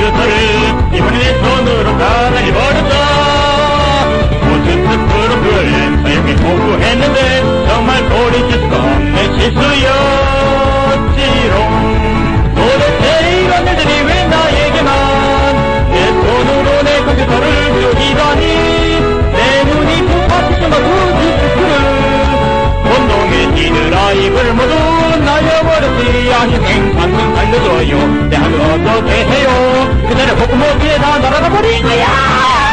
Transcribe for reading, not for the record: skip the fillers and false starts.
컴퓨터를 이번에 내 손으로 갈아버렸다. 모든 프로그램 사용해 공부했는데 정말 소리칠 수 없는 실수였지롱. 도대체 이런 일들이 왜 나에게만 내 손으로 내 컴퓨터를 끄기다니. 내 눈이 부딪힌 것 운동의 디드라이브를 모두 날려버렸지. 아니 생산은 살려줘요. 내 하늘 어떻게 해요. 그대를 볶음모기에 다 날아가 버린 거야.